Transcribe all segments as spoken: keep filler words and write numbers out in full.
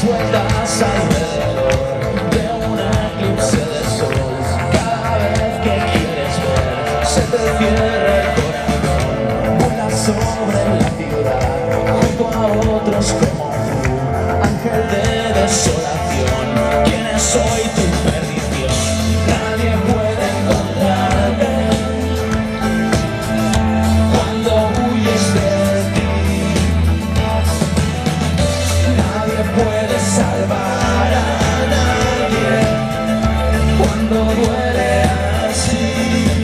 das vueltas alrededor de un eclipse de sol. Cada vez que quieres ver, se te cierra el corazón. Vuelas sobre la ciudad, junto a otros como tú, ángel de desolación. ¿Quién es hoy tu perdición? Nadie puede encontrarte cuando huyes de ti. Nadie puede salvar a nadie cuando duele así.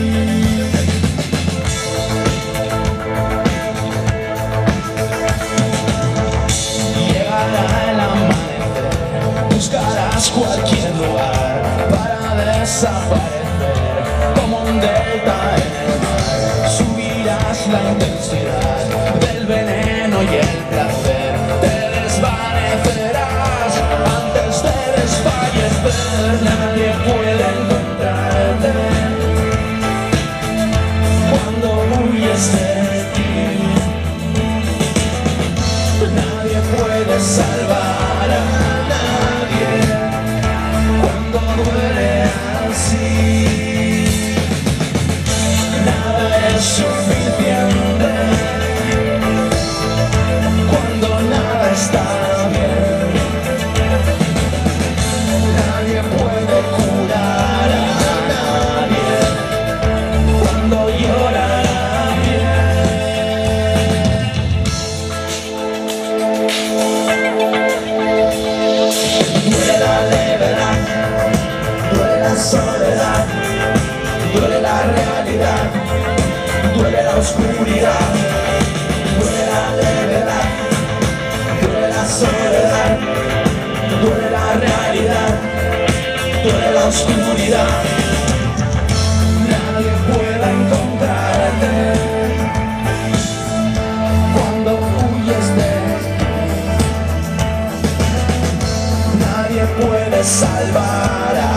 Llegará el amanecer, buscarás cualquier lugar para desaparecer como un delta en el mar. Subirás la intensidad del veneno y el placer, te desvanecerás antes de desfallecer. Nadie puede encontrarte cuando huyes de ti. Nadie puede salvar a nadie cuando duele así. Nada es suficiente cuando nada está bien. Nadie puede curar a nadie cuando llora la piel. Duele la levedad, duele la soledad, duele la realidad, duele la oscuridad. Duele la levedad, duele la soledad, duele la realidad, duele la oscuridad. Nadie puede encontrarte cuando huyes de ti. Nadie puede salvar a